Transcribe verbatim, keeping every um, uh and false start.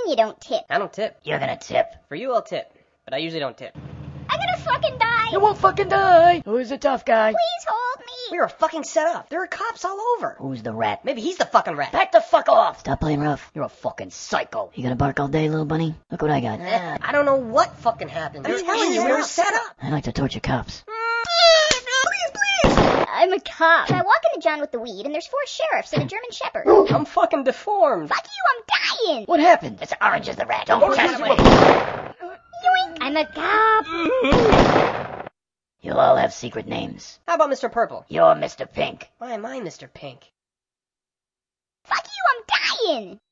mean you don't tip? I don't tip. You're gonna tip. For you, I'll tip. But I usually don't tip. I'm gonna fucking die! You won't fucking die! Who's the tough guy? Please hold me! We were fucking set up. There are cops all over. Who's the rat? Maybe he's the fucking rat. Back the fuck off! Stop playing rough. You're a fucking psycho. You gonna bark all day, little bunny? Look what I got. Eh, I don't know what fucking happened. I'm telling you, we were set up. I like to torture cops. Please, please. I'm a cop. I walk into John with the weed, and there's four sheriffs and a German shepherd. I'm fucking deformed. Fuck you, I'm dying! What happened? It's Orange is the rat. Don't Orange test is me. Yoink! I'm a cop! You'll all have secret names. How about Mister Purple? You're Mister Pink. Why am I Mister Pink? Fuck you, I'm dying!